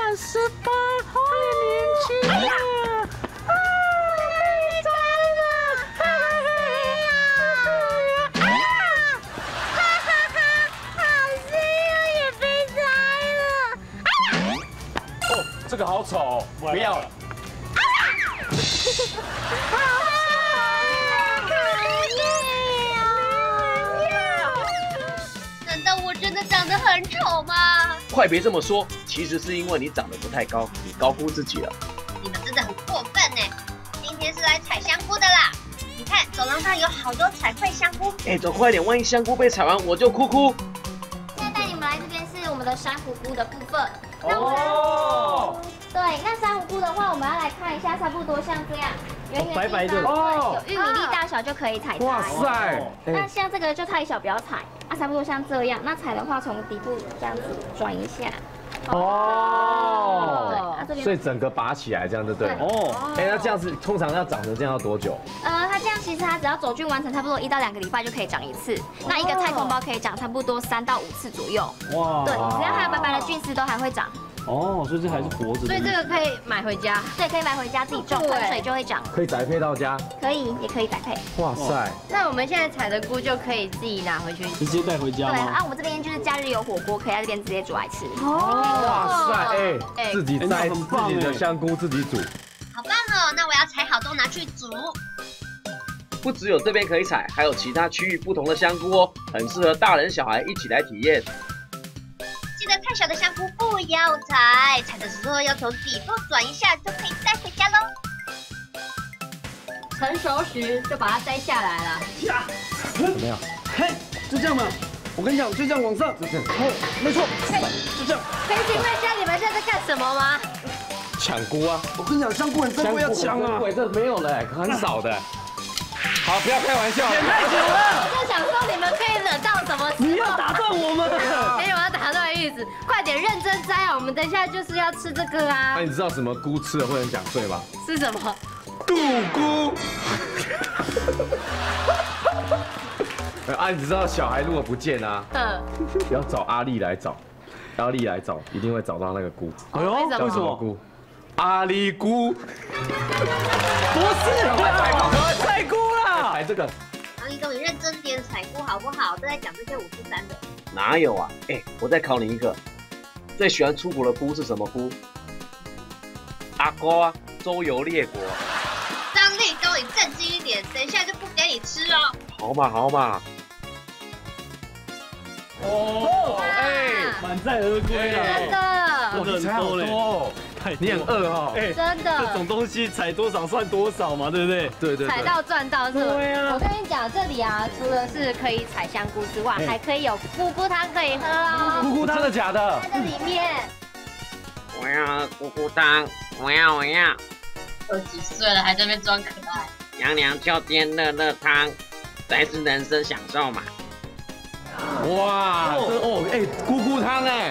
18，太年轻了。啊！被宰了！也被宰了！ 哦，这个好丑，不要了。 难道我真的长得很丑吗？ 快别这么说，其实是因为你长得不太高，你高估自己了。 你们真的很过分呢！今天是来采香菇的啦！你看走廊上有好多采块香菇。 走快点，万一香菇被采完，我就哭。 现在带你们来这边是我们的珊瑚菇的部分。 哦。 对，那珊瑚菇的话，我们要来看一下，差不多像这样，圆圆白白的哦，有玉米粒大小就可以采。 哇塞！ 那像这个就太小，不要采。差不多像这样。那采的话，从底部这样子转一下。 哦。所以整个拔起来这样就对。哦。那这样子通常要长成这样要多久？ 它这样其实它只要走菌完成，差不多1到2个礼拜就可以长一次。那一个太空包可以长差不多3到5次左右。哇。对，只要还有白白的菌丝都还会长。 哦，所以这还是活着的。 所以这个可以买回家。 对，可以买回家自己种，喷水就会长。 可以宅配到家。 可以，也可以宅配。 哇塞！ 那我们现在采的菇就可以自己拿回去， 直接带回家吗？ 对啊，我们这边就是假日有火锅，可以在这边直接煮来吃。 哇塞！自己摘自己的香菇自己煮， 好棒哦！那我要采好多拿去煮。 不只有这边可以采，还有其他区域不同的香菇哦，很适合大人小孩一起来体验。 记得太小的香菇不要采，采的时候要从底部转一下，就可以带回家喽。成熟时就把它摘下来了。 呀，怎么样？嘿，就这样嘛。我跟你讲，就这样往上，没错，就这样。 可以请问一下，你们现在在干什么吗？ 抢菇啊！ 我跟你讲，香菇很珍贵，要抢啊！ 这没有了，很少的。好，不要开玩笑。 演太久了。 我在想说，你们可以惹到什么？ 你要打断我们？ 没有要打断的意思，快点认真摘啊！我们等一下就是要吃这个啊。 那你知道什么菇吃了会很想睡吗？ 是什么？ 杜菇。你知道小孩如果不见啊，要找阿丽来找，阿丽来找，一定会找到那个菇。 哎呦， 叫什么菇？阿丽菇。 不是，采菇啦！ 采这个。 王一东，你认真点采菇好不好？都在讲这些5四3的。 哪有啊？我再考你一个，最喜欢出国的菇是什么菇？阿哥啊，周游列国。 张立东，你正经一点，等一下就不给你吃哦。 好嘛。 哦， 满载而归了， 真的， 你才好多哦，你很饿哈， 真的， 这种东西采多少算多少嘛，对不对？ 对， 采到赚到是吧？ 对啊。 我跟你讲，这里啊，除了是可以采香菇之外，还可以有菇菇汤可以喝哦。 菇菇汤真的假的？ 在这里面。 我要喝菇菇汤，我要。 都几岁了还在那边装可爱？ 娘娘秋天热热汤，才是人生享受嘛。 哇，菇菇汤对。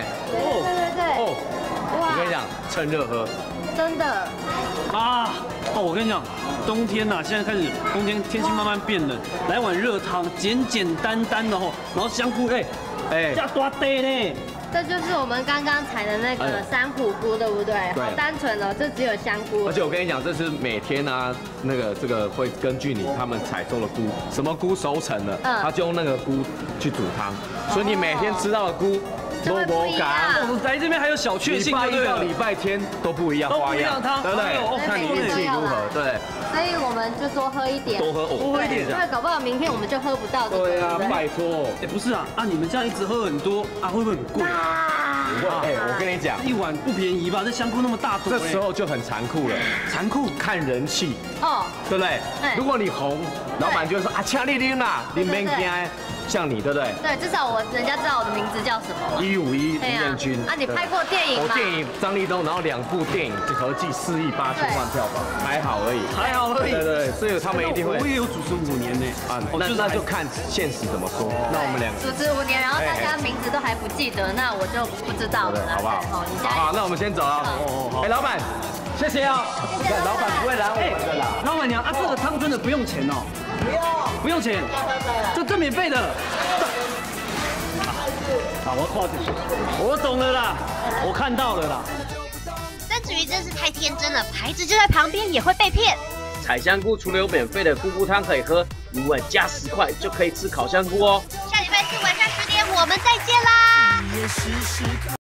我跟你讲，趁热喝。 真的。 啊，我跟你讲，冬天呐，现在开始冬天天气慢慢变冷，来碗热汤，简单的吼，然后香菇加大堆呢。 这就是我们刚刚采的那个珊瑚菇，对不对？好单纯哦，这只有香菇。 而且我跟你讲，这是每天啊，这个会根据他们采收的菇，什么菇熟成了，他就用那个菇去煮汤，所以你每天吃到的菇都不一样。 来这边还有小确幸， 礼拜一到礼拜天都不一样花样，对不对？看你运气如何，对。 所以我们就多喝一点， 多喝一点， 因为搞不好明天我们就喝不到。 对啊，拜托。 不是啊，你们这样一直喝很多啊，会不会很贵？ 我跟你讲， 一碗不便宜吧？这香菇那么大朵， 这时候就很残酷了。残酷看人气对不对？如果你红，老板就会说啊，掐你拎啦，你别惊。像你对不对？ 对，至少人家知道我的名字叫什么。 151林彦君。 你拍过电影吗？ 电影张立东，然后2部电影合计4亿8千万票房，还好而已。对，所以他们一定会。 我也有主持5年呢。 那就看现实怎么说。那我们2个主持5年，然后大家名字都还不记得，那我就不知道了， 好不好？ 好，你加油。 好，那我们先走了。老板，谢谢啊。老板不会拦我们的啦。 老板娘这个汤真的不用钱哦。不用钱，这免费的。我懂了啦，我看到了啦。 鱼真是太天真了，牌子就在旁边也会被骗。 采香菇除了有免费的菇菇汤可以喝，另外加10块就可以吃烤香菇哦。 下礼拜4晚上10点我们再见啦！